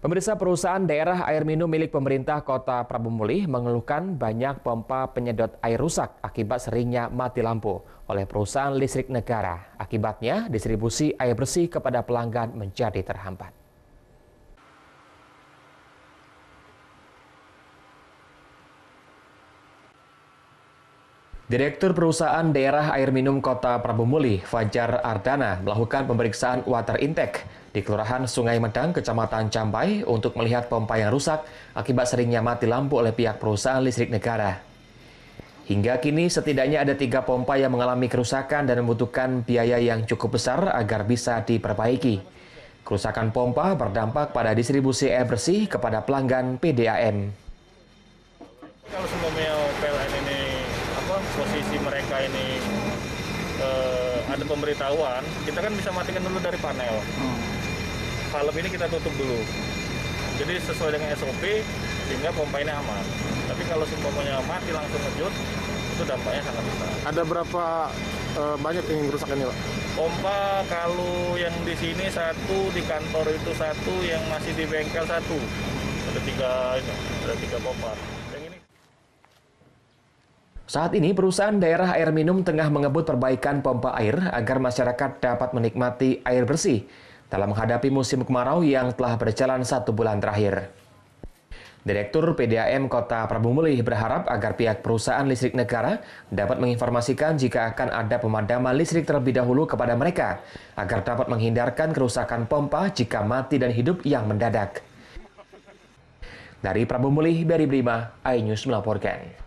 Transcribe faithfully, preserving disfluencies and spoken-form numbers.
Pemirsa, perusahaan daerah air minum milik pemerintah Kota Prabu Mulih mengeluhkan banyak pompa penyedot air rusak akibat seringnya mati lampu oleh perusahaan listrik negara. Akibatnya, distribusi air bersih kepada pelanggan menjadi terhambat. Direktur Perusahaan Daerah Air Minum Kota Prabu Mulih, Fajar Ardana, melakukan pemeriksaan water intake di Kelurahan Sungai Medang, Kecamatan Campai untuk melihat pompa yang rusak akibat seringnya mati lampu oleh pihak perusahaan listrik negara. Hingga kini setidaknya ada tiga pompa yang mengalami kerusakan dan membutuhkan biaya yang cukup besar agar bisa diperbaiki. Kerusakan pompa berdampak pada distribusi air bersih kepada pelanggan P D A M. Kalau sebelumnya P L N ini apa posisi mereka ini eh, ada pemberitahuan, kita kan bisa matikan dulu dari panel. Hmm. Valve ini kita tutup dulu. Jadi sesuai dengan S O P sehingga pompa ini aman. Tapi kalau seumpamanya mati langsung ngejut, itu dampaknya sangat besar. Ada berapa eh, banyak yang rusak ini, Pak? Pompa kalau yang di sini satu, di kantor itu satu, yang masih di bengkel satu. Ada tiga ini, ada tiga pompa. Yang ini Saat ini, perusahaan daerah air minum tengah mengebut perbaikan pompa air agar masyarakat dapat menikmati air bersih dalam menghadapi musim kemarau yang telah berjalan satu bulan terakhir. Direktur P D A M Kota Prabu Mulih berharap agar pihak perusahaan listrik negara dapat menginformasikan jika akan ada pemadaman listrik terlebih dahulu kepada mereka, agar dapat menghindarkan kerusakan pompa jika mati dan hidup yang mendadak. Dari Prabu Mulih, Beri Brima, iNews melaporkan.